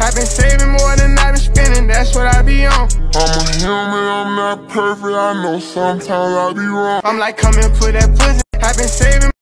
I've been saving more than I've been spending, that's what I be on. I'm a human, I'm not perfect, I know sometimes I be wrong. I'm like, come and put that pussy. I've been saving